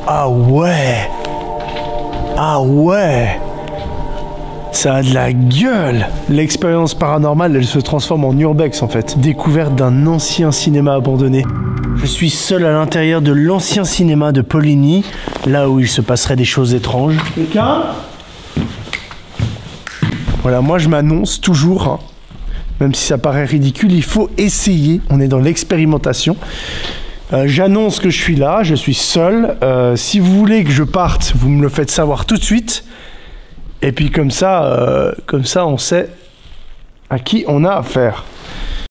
Ah ouais. Ah ouais. Ça a de la gueule. L'expérience paranormale, elle se transforme en urbex en fait. Découverte d'un ancien cinéma abandonné. Je suis seul à l'intérieur de l'ancien cinéma de Poligny, là où il se passerait des choses étranges. Quelqu'un ? Voilà, moi je m'annonce toujours, hein. Même si ça paraît ridicule, il faut essayer. On est dans l'expérimentation. J'annonce que je suis là, je suis seul. Si vous voulez que je parte, vous me le faites savoir tout de suite. Et puis comme ça on sait à qui on a affaire.